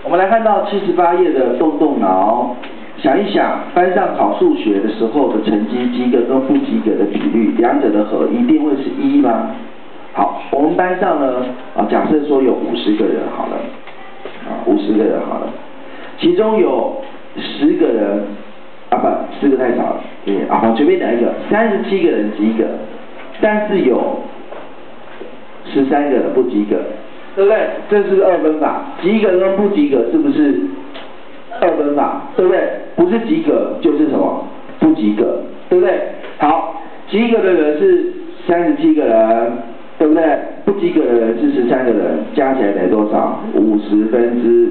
我们来看到78页的动动脑，想一想，班上考数学的时候的成绩，及格跟不及格的比率，两者的和一定会是1吗？好，我们班上呢，假设说有50个人好了，50个人好了，其中有10个人，不，10个太少了，我随便讲一个，37个人及格，但是有13个人不及格，对不对？这是二分法，及格跟不及格是不是二分法？对不对？不是及格就是什么？不及格，对不对？好，及格的人是37个人，对不对？不及格的人是13个人，加起来等于多少？50分之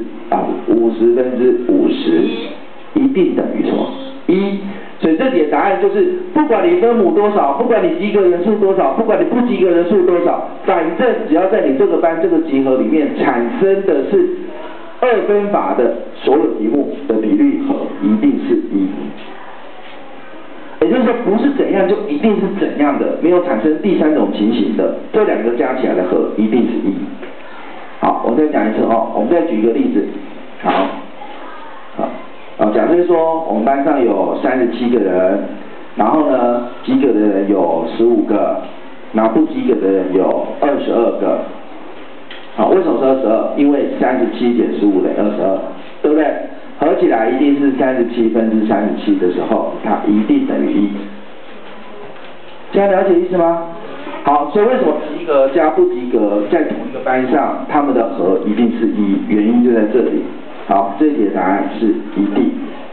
50，一定等于什么？1。所以这题的答案就是，不管你分母多少，不管你及格人数多少，不管你不及格人数多少，反正只要在你这个班这个集合里面产生的是二分法的所有题目的比率和一定是1。也就是说，不是怎样就一定是怎样的，没有产生第三种情形的，这两个加起来的和一定是1。好，我再讲一次哦，我们再举一个例子。假设说我们班上有37个人，然后呢，及格的人有15个，然后不及格的人有22个。好，为什么是22？因为37减15等于22，对不对？合起来一定是37分之37的时候，它一定等于1。这样了解意思吗？好，所以为什么及格加不及格在同一个班上，他们的和一定是1？原因就在这里。好，这一题的答案是一定。